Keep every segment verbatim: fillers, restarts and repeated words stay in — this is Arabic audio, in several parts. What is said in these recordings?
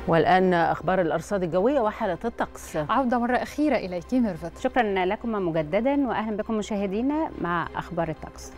والآن أخبار الأرصاد الجوية وحالة الطقس. عودة مرة أخيرة إليك ميرفت. شكرا لكم مجددا وأهلا بكم مشاهدينا مع أخبار الطقس.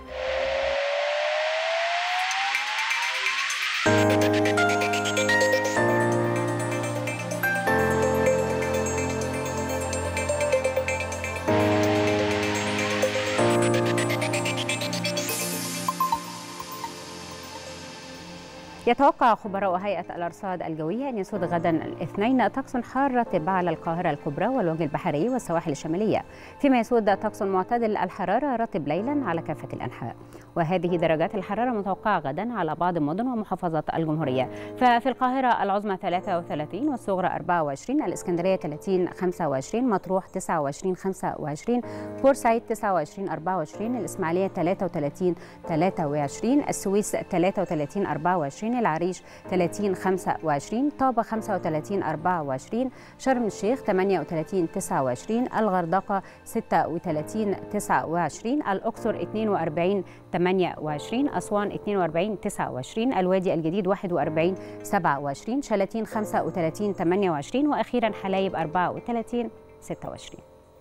يتوقع خبراء هيئة الأرصاد الجوية أن يسود غدا الاثنين طقس حار رطب على القاهرة الكبرى والوجه البحري والسواحل الشمالية، فيما يسود طقس معتدل الحرارة رطب ليلا على كافة الأنحاء. وهذه درجات الحرارة متوقعة غدا على بعض مدن ومحافظات الجمهورية. ففي القاهرة العظمى ثلاثة وثلاثين والصغرى أربعة وعشرين، الإسكندرية ثلاثين خمسة وعشرين، مطروح تسعة وعشرين خمسة وعشرين، بورسعيد تسعة وعشرين أربعة وعشرين، الإسماعيلية ثلاثة وثلاثين ثلاثة وعشرين، السويس ثلاثة وثلاثين أربعة وعشرين، العريش ثلاثين خمسة وعشرين، طابة خمسة وثلاثين أربعة وعشرين، شرم الشيخ ثمانية وثلاثين تسعة وعشرين، الغردقة ستة وثلاثين تسعة وعشرين، الأقصر اثنين وأربعين ثمانية وعشرين، أسوان اثنين وأربعين تسعة وعشرين، الوادي الجديد واحد وأربعين سبعة وعشرين، شلاتين خمسة وثلاثين ثمانية وعشرين، وأخيرا حلايب أربعة وثلاثين ستة وعشرين.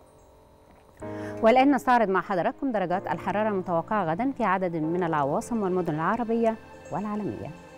والآن نستعرض مع حضراتكم درجات الحرارة المتوقعة غدا في عدد من العواصم والمدن العربية والعالمية.